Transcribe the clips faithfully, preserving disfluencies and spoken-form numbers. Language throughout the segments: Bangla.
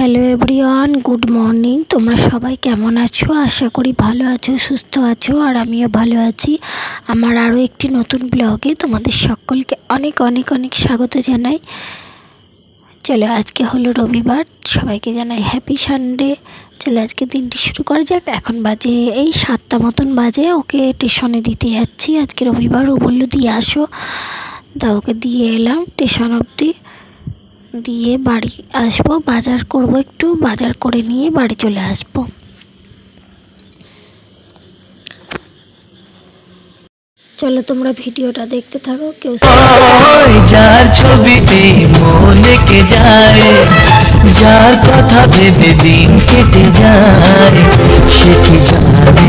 Hello everyone, good morning. তোমরা সবাই কেমন আছো? আশা করি ভালো আছো, সুস্থ আছো, আর আমিও ভালো আছি। আমার আরও একটি নতুন ব্লগে তোমাদের সকলকে অনেক অনেক অনেক স্বাগত জানাই। চলো, আজকে হলো রবিবার, সবাইকে জানাই হ্যাপি সানডে। চলো আজকে দিনটি শুরু করা যাক। এখন বাজে এই সাতটা মতন বাজে। ওকে স্টেশনে দিতে যাচ্ছি, আজকে রবিবার। ও বললো দিয়ে আসো, তা ওকে দিয়ে এলাম স্টেশন অবধি। দিয়ে বাড়ি আসবো, বাজার করব, একটু বাজার করে নিয়ে বাড়ি চলে আসবো। চলো তোমরা ভিডিওটা দেখতে থাকো। কেউ যার ছবিতে মনে কে যায়, যার কথা ভেবে দিন কেটে যায়, সে কি জানে।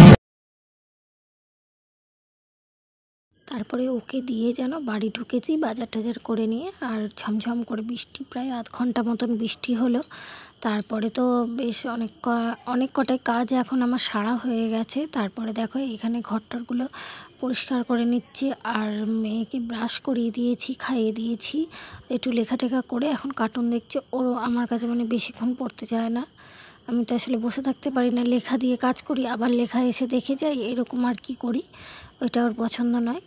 তারপরে ওকে দিয়ে যেন বাড়ি ঢুকেছি বাজার টাজার করে নিয়ে। আর ঝমঝম করে বৃষ্টি, প্রায় আধ ঘন্টা মতন বৃষ্টি হলো। তারপরে তো বেশ অনেক অনেক কটাই কাজ এখন আমার সারা হয়ে গেছে। তারপরে দেখো এখানে ঘরটরগুলো পরিষ্কার করে নিচ্ছি, আর মেয়েকে ব্রাশ করিয়ে দিয়েছি, খাইয়ে দিয়েছি, একটু লেখা টেখা করে এখন কার্টুন দেখছে। ওরও আমার কাছে মানে বেশিক্ষণ পড়তে চায় না। আমি তো আসলে বসে থাকতে পারি না, লেখা দিয়ে কাজ করি, আবার লেখা এসে দেখে যাই, এরকম আর কি করি। ওইটা ওর পছন্দ নয়।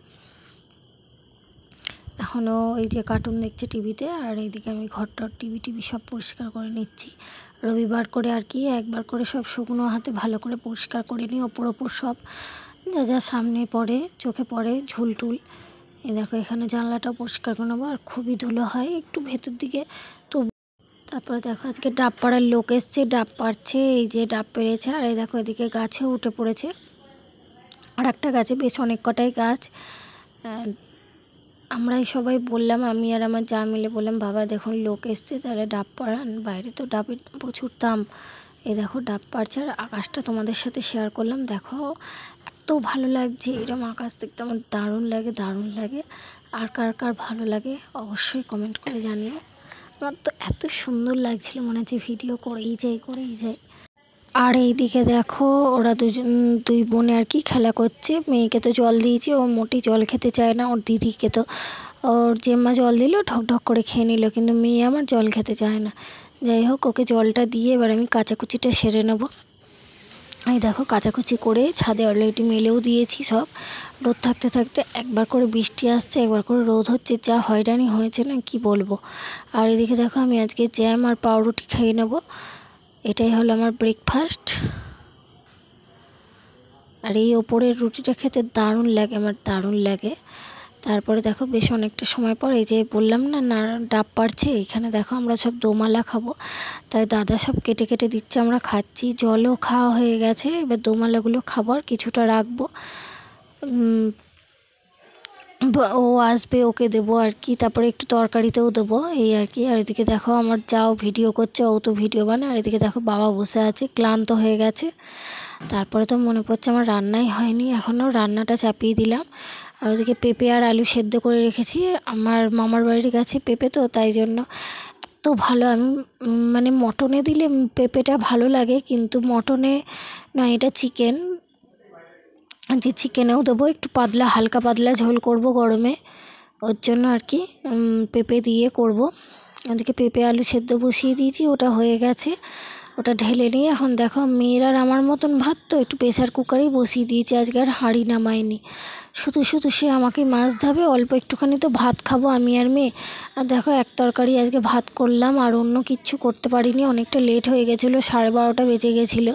এখনও এই যে কার্টুন দেখছে টিভিতে, আর এইদিকে আমি ঘরটর টিভি টিভি সব পরিষ্কার করে নিচ্ছি। রবিবার করে আর কি একবার করে সব শুকনো হাতে ভালো করে পরিষ্কার করে নিই, ওপর ওপর সব যা যা সামনে পড়ে, চোখে পড়ে, ঝুল টুল। এই দেখো এখানে জানলাটাও পরিষ্কার করে নেবো, আর খুবই ধুলো হয় একটু ভেতর দিকে তো। তারপরে দেখো আজকে ডাব পাড়ার লোক এসছে, ডাব পাড়ছে, এই যে ডাব পেড়েছে। আর এই দেখো এদিকে গাছেও উঠে পড়েছে, আর একটা গাছে বেশ অনেক কটাই গাছ। আমরাই সবাই বললাম, আমি আর আমার যা মিলে বললাম, বাবা দেখুন লোক এসছে, তাহলে ডাব পাড়ান, বাইরে তো ডাবের প্রচুর দাম। এই দেখো ডাব পাড়ছে, আর আকাশটা তোমাদের সাথে শেয়ার করলাম। দেখো এত ভালো লাগছে, এরকম আকাশ দেখতে আমার দারুণ লাগে, দারুণ লাগে। আর কার কার ভালো লাগে অবশ্যই কমেন্ট করে জানিও। আমার তো এত সুন্দর লাগছিল, মনে হচ্ছে ভিডিও করেই যাই করেই যাই। আর এইদিকে দেখো ওরা দুজন দুই বোনে আর কি খেলা করছে। মেয়েকে তো জল দিয়েছি, ও মোটেই জল খেতে চায় না। ওর দিদিকে তো ওর জেম্মা জল দিল, ঢক ঢক করে খেয়ে নিল, কিন্তু মেয়ে আমার জল খেতে চায় না। যাই হোক, ওকে জলটা দিয়ে এবার আমি কাচাকুচিটা সেরে নেব। এই দেখো কাচাকুচি করে ছাদে অলরেডি মেলেও দিয়েছি সব। রোদ থাকতে থাকতে একবার করে বৃষ্টি আসছে, একবার করে রোদ হচ্ছে, যা হয়রানি হয়েছে না কি বলবো। আর এদিকে দেখো আমি আজকে জ্যাম আর পাউরুটি খেয়ে নেব। এটাই হলো আমার ব্রেকফাস্ট। আর এই ওপরের রুটিটা খেতে দারুণ লাগে, আমার দারুণ লাগে। তারপরে দেখো বেশ অনেকটা সময় পর, এই যে বললাম না না ডাব পাড়ছে, এখানে দেখো আমরা সব দোমালা খাবো, তাই দাদা সব কেটে কেটে দিচ্ছে, আমরা খাচ্ছি। জলও খাওয়া হয়ে গেছে, এবার দোমালাগুলো খাবো, আর কিছুটা রাখবো। ও আসবে, ওকে দেবো আর কি, তারপরে একটু তরকারিতেও দেবো, এই আর কি। আর এদিকে দেখো আমার যাও ভিডিও করছে, ও তো ভিডিও বানায়। আর এদিকে দেখো বাবা বসে আছে, ক্লান্ত হয়ে গেছে। তারপরে তো মনে পড়ছে আমার রান্নাই হয়নি এখনও, রান্নাটা চাপিয়ে দিলাম। আর ওদিকে পেঁপে আর আলু সেদ্ধ করে রেখেছি। আমার মামার বাড়ির কাছে পেঁপে, তো তাই জন্য এত ভালো। আমি মানে মটনে দিলে পেঁপেটা ভালো লাগে, কিন্তু মটনে না, এটা চিকেন, যে চিকেনেও দেবো, একটু পাতলা হালকা পাতলা ঝোল করব গরমে, ওর জন্য আর কি পেঁপে দিয়ে করব। ওদিকে পেঁপে আলু সেদ্ধ বসিয়ে দিয়েছি, ওটা হয়ে গেছে, ওটা ঢেলে নিয়ে এখন দেখো মেয়ের আর আমার মতন ভাত তো একটু প্রেসার কুকারেই বসিয়ে দিয়েছি, আজকে আর হাঁড়ি নামাইনি। শুধু শুধু সে আমাকে মাছ ধাবে, অল্প একটুখানি তো ভাত খাবো আমি আর মেয়ে। আর দেখো এক তরকারি আজকে ভাত করলাম, আর অন্য কিচ্ছু করতে পারিনি, অনেকটা লেট হয়ে গেছিলো, সাড়ে বারোটা বেজে গেছিলো।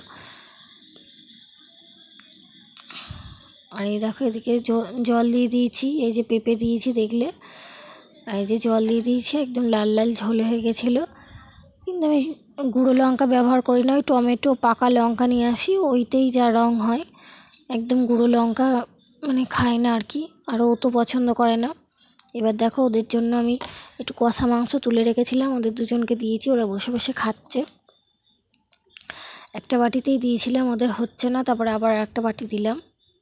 আর এই দেখো এদিকে জল দিয়ে দিয়েছি, এই যে পেঁপে দিয়েছি দেখলে, আর এই যে জল দিয়ে দিয়েছি, একদম লাল লাল ঝোল হয়ে গেছিলো। কিন্তু আমি গুঁড়ো লঙ্কা ব্যবহার করি না, ওই টমেটো পাকা লঙ্কা নিয়ে আসি, ওইতেই যা রঙ হয়। একদম গুঁড়ো লঙ্কা মানে খায় না আর কি, আর ও তো পছন্দ করে না। এবার দেখো ওদের জন্য আমি একটু কষা মাংস তুলে রেখেছিলাম, ওদের দুজনকে দিয়েছি, ওরা বসে বসে খাচ্ছে। একটা বাটিতেই দিয়েছিলাম, ওদের হচ্ছে না, তারপরে আবার একটা বাটি দিলাম।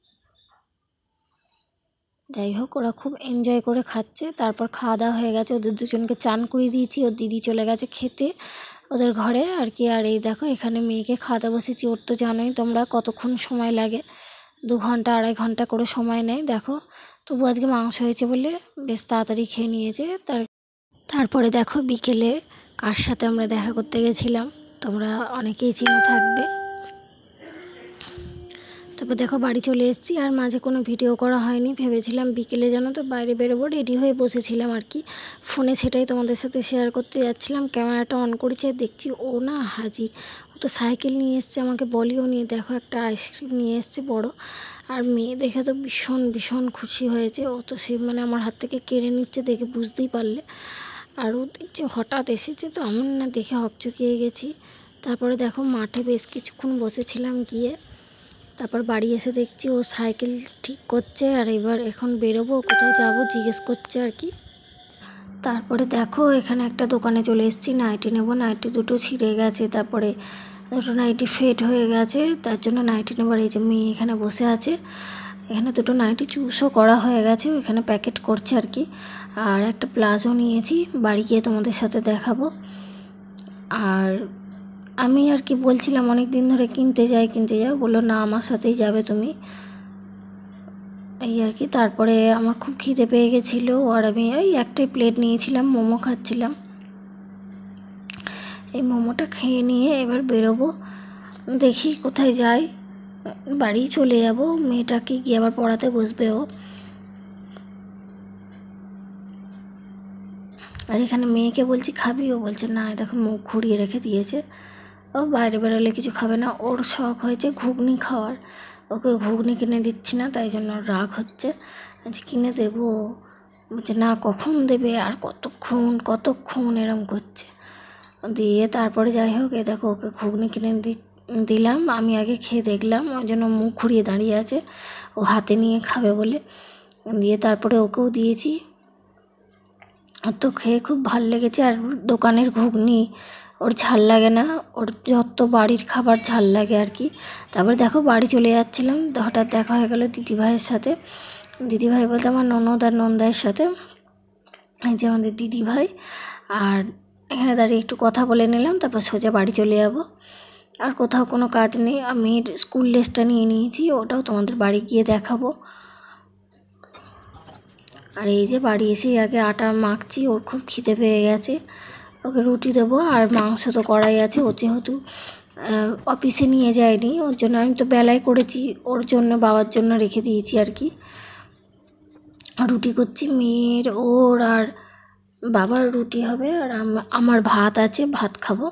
যাই হোক, ওরা খুব এনজয় করে খাচ্ছে। তারপর খাওয়া দাওয়া হয়ে গেছে, ওদের দুজনকে চান করিয়ে দিয়েছি, ওর দিদি চলে গেছে খেতে ওদের ঘরে আর কি। আর এই দেখো এখানে মেয়েকে খাওয়াতে বসেছি, ওর তো জানোই তোমরা কতক্ষণ সময় লাগে, দু ঘন্টা আড়াই ঘন্টা করে সময় নেয়। দেখো তবু আজকে মাংস হয়েছে বলে বেশ তাড়াতাড়ি খেয়ে নিয়েছে। তার তারপরে দেখো বিকেলে কার সাথে আমরা দেখা করতে গেছিলাম, তোমরা অনেকেই চিনে থাকবে। তারপর দেখো বাড়ি চলে এসেছি, আর মাঝে কোনো ভিডিও করা হয়নি। ভেবেছিলাম বিকেলে জানো তো বাইরে বেরোবো, রেডি হয়ে বসেছিলাম আর কি ফোনে, সেটাই তোমাদের সাথে শেয়ার করতে যাচ্ছিলাম। ক্যামেরাটা অন করেছে, দেখছি ও না হাজির। ও তো সাইকেল নিয়ে এসছে, আমাকে বলিও নি। দেখো একটা আইসক্রিম নিয়ে এসছে বড়, আর মেয়ে দেখে তো ভীষণ ভীষণ খুশি হয়েছে। ও তো সে মানে আমার হাত থেকে কেড়ে নিচ্ছে, দেখে বুঝতেই পারলে। আর ও দেখছে হঠাৎ এসেছে, তো আমি না দেখে হকচকিয়ে গেছি। তারপরে দেখো মাঠে বেশ কিছুক্ষণ বসেছিলাম গিয়ে, তারপর বাড়ি এসে দেখছি ও সাইকেল ঠিক করছে, আর এবার এখন বেরোবো, কোথায় যাব জিজ্ঞেস করছে আর কি। তারপরে দেখো এখানে একটা দোকানে চলে এসেছি, নাইটি নেব। নাইটি দুটো ছিঁড়ে গেছে, তারপরে দুটো নাইটি ফেড হয়ে গেছে, তার জন্য নাইটি নেবার। এই যে মেয়ে এখানে বসে আছে, এখানে দুটো নাইটি চুজও করা হয়ে গেছে, এখানে প্যাকেট করছে আর কি। আর একটা প্লাজো নিয়েছি, বাড়ি গিয়ে তোমাদের সাথে দেখাবো। আর আমি আর কি বলছিলাম অনেক দিন ধরে কিনতে যাই কিনতে যাই, বললো না আমার সাথেই যাবে তুমি, এই আর কি। তারপরে আমার খুব খিদে পেয়ে গেছিলো, আর আমি এই একটাই প্লেট নিয়েছিলাম, মোমো খাচ্ছিলাম। এই মোমোটা খেয়ে নিয়ে এবার বেরোবো, দেখি কোথায় যাই। বাড়ি চলে যাব, মেয়েটাকে গিয়ে আবার পড়াতে বসবে ও। আর এখানে মেয়েকে বলছি খাবি, ও বলছে না, দেখো মুখ ঘুরিয়ে রেখে দিয়েছে। ও বাইরে বেরোলে কিছু খাবে না, ওর শখ হয়েছে ঘুগনি খাওয়ার। ওকে ঘুগনি কিনে দিচ্ছি না, তাই জন্য রাগ হচ্ছে। আচ্ছা কিনে দেবো, বলছে না কখন দেবে, আর কতক্ষণ কতক্ষণ এরম করছে। দিয়ে তারপরে যাই হোক, এ দেখো ওকে ঘুগনি কিনে দি দিলাম আমি আগে খেয়ে দেখলাম, ওই জন্য মুখ ঘুরিয়ে দাঁড়িয়ে আছে, ও হাতে নিয়ে খাবে বলে। দিয়ে তারপরে ওকেও দিয়েছি, ওর তো খেয়ে খুব ভাল লেগেছে। আর দোকানের ঘুগনি ওর ঝাল লাগে না, ওর যত বাড়ির খাবার ঝাল লাগে আর কি। তারপরে দেখো বাড়ি চলে যাচ্ছিলাম, হঠাৎ দেখা হয়ে গেল দিদিভাইয়ের সাথে। দিদিভাই বলতে আমার ননদ আর নন্দায়ের সাথে, এই যে আমাদের দিদিভাই। আর এখানে দাঁড়িয়ে একটু কথা বলে নিলাম, তারপর সোজা বাড়ি চলে যাব। আর কোথাও কোনো কাজ নেই, আমি স্কুল ড্রেসটা নিয়ে নিয়েছি, ওটাও তোমাদের বাড়ি গিয়ে দেখাবো। আর এই যে বাড়ি এসে আগে আটা মাখছি, ওর খুব খিদে পেয়ে গেছে, ওকে রুটি দেবো। আর মাংস তো কড়াই আছে, ও যেহেতু অফিসে নিয়ে যায়নি, ওর জন্য আমি তো বেলায় করেছি, ওর জন্য বাবার জন্য রেখে দিয়েছি আর কি। রুটি করছি মেয়ের, ওর আর বাবার রুটি হবে, আর আমার ভাত আছে, ভাত খাবো।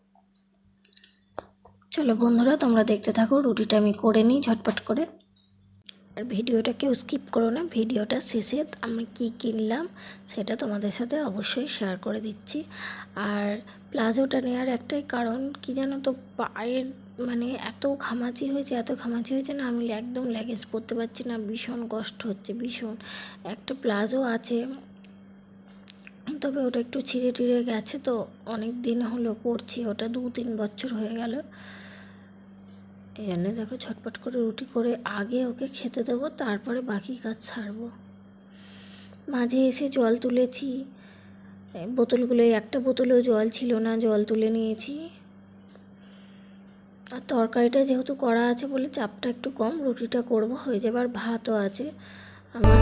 চলো বন্ধুরা তোমরা দেখতে থাকো, রুটিটা আমি করে নিই ঝটপট করে। আর ভিডিওটা কেউ স্কিপ করো না, ভিডিওটা শেষে আমি কি কিনলাম সেটা তোমাদের সাথে অবশ্যই শেয়ার করে দিচ্ছি। আর প্লাজোটা নেওয়ার একটাই কারণ কি জানো তো, পায়ের মানে এত ঘামাচি হয়েছে এত ঘামাচি হয়েছে না, আমি একদম লেগিংস পরতে পারছি না, ভীষণ কষ্ট হচ্ছে ভীষণ। একটা প্লাজো আছে, তবে ওটা একটু ছিঁড়ে টিড়ে গেছে, তো অনেক দিন হলো পরছি, ওটা দু তিন বছর হয়ে গেল। এই জন্য দেখো ঝটপট করে রুটি করে আগে ওকে খেতে দেবো, তারপরে বাকি কাজ ছাড়বো। মাঝে এসে জল তুলেছি, বোতলগুলো একটা বোতলেও জল ছিল না, জল তুলে নিয়েছি। আর তরকারিটা যেহেতু করা আছে বলে চাপটা একটু কম, রুটিটা করব হয়ে যাবে। আর ভাতও আছে আমার।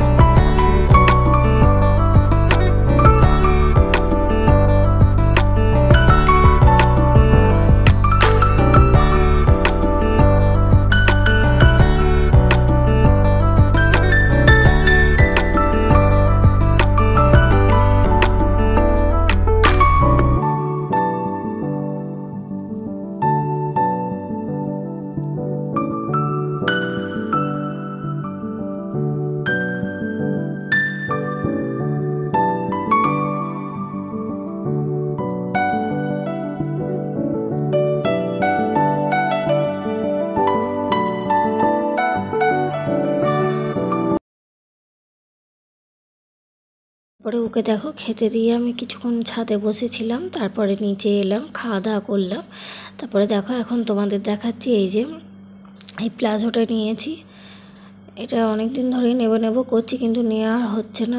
পরে ওকে দেখো খেতে দিয়ে আমি কিছুক্ষণ ছাদে বসেছিলাম, তারপরে নিচে এলাম, খাওয়া দাওয়া করলাম। তারপরে দেখো এখন তোমাদের দেখাচ্ছি, এই যে এই প্লাজোটা নিয়েছি, এটা অনেক দিন ধরেই নেব নেব করছি কিন্তু নেওয়া হচ্ছে না।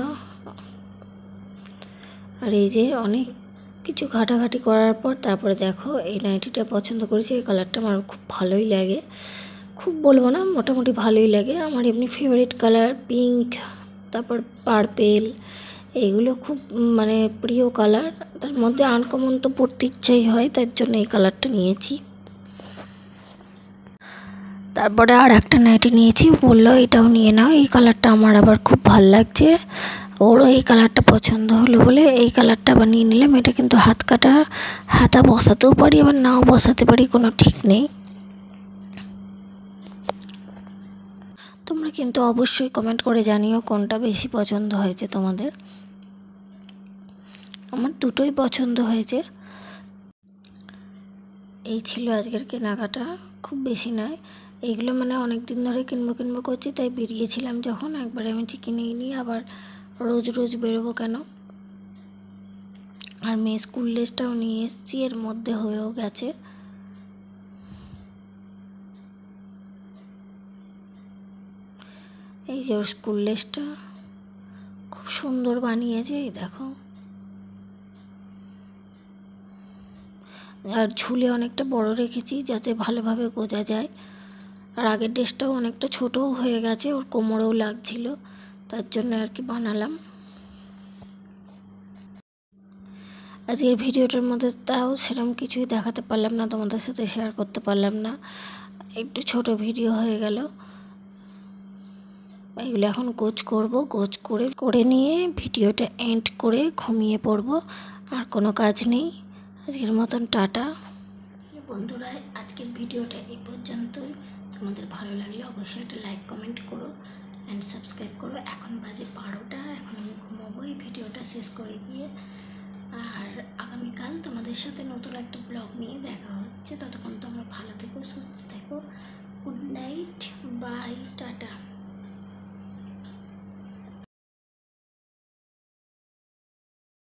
আর এই যে অনেক কিছু ঘাটাঘাটি করার পর তারপরে দেখো এই নাইটিটা পছন্দ করেছি, এই কালারটা আমার খুব ভালোই লাগে, খুব বলবো না মোটামুটি ভালোই লাগে আমার। এমনি ফেভারিট কালার পিঙ্ক, তারপর পার্পেল, এইগুলো খুব মানে প্রিয় কালার, তার মধ্যে আনকমন তো পড়তে ইচ্ছাই হয়, তার জন্য এই কালারটা নিয়েছি। তারপরে আর একটা নাইটি নিয়েছি, বললো এটাও নিয়ে নাও, এই কালারটা আমার আবার খুব ভাল লাগছে। ওরও এই কালারটা পছন্দ হলো বলে এই কালারটা আবার নিয়ে নিলাম। এটা কিন্তু হাত কাটা, হাতা বসাতেও পারি আবার নাও বসাতে পারি, কোনো ঠিক নেই। তোমরা কিন্তু অবশ্যই কমেন্ট করে জানিও কোনটা বেশি পছন্দ হয়েছে তোমাদের। আমার দুটোই পছন্দ হয়েছে। এই ছিল আজকের কেনাকাটা, খুব বেশি নয়। এইগুলো মানে অনেক দিন ধরে কিনবো কিনবো করছি, তাই বেরিয়েছিলাম যখন একবারে আমি কিনেই নিই, আবার রোজ রোজ বেরোবো কেন। আর মেয়ে স্কুল ড্রেসটাও নিয়ে এসেছি, এর মধ্যে হয়েও গেছে। এই যে ওর স্কুল ড্রেসটা খুব সুন্দর বানিয়েছে, এই দেখো। আর ঝুলে অনেকটা বড় রেখেছি যাতে ভালোভাবে গোজা যায়। আর আগের ড্রেসটাও অনেকটা ছোটও হয়ে গেছে, ওর কোমরেও লাগছিল, তার জন্য আর কি বানালাম। আজকের ভিডিওটার মধ্যে তাও সেরকম কিছুই দেখাতে পারলাম না, তোমাদের সাথে শেয়ার করতে পারলাম না, একটু ছোট ভিডিও হয়ে গেল। এগুলো এখন গোছ করব, গোছ করে করে নিয়ে ভিডিওটা এন্ড করে ঘুমিয়ে পড়ব। আর কোনো কাজ নেই। আজকের মতন টাটা বন্ধুরা। আজকের ভিডিওটা এই পর্যন্তই। তোমাদের ভালো লাগলে অবশ্যই একটা লাইক কমেন্ট করো অ্যান্ড সাবস্ক্রাইব করো। এখন বাজে বারোটা, এখন আমি ঘুমাবো এই ভিডিওটা শেষ করে গিয়ে। আর আগামীকাল তোমাদের সাথে নতুন একটা ব্লগ নিয়ে দেখা হচ্ছে। ততক্ষণ তোমরা ভালো থেকো, সুস্থ থেকো। Good night, bye, tata.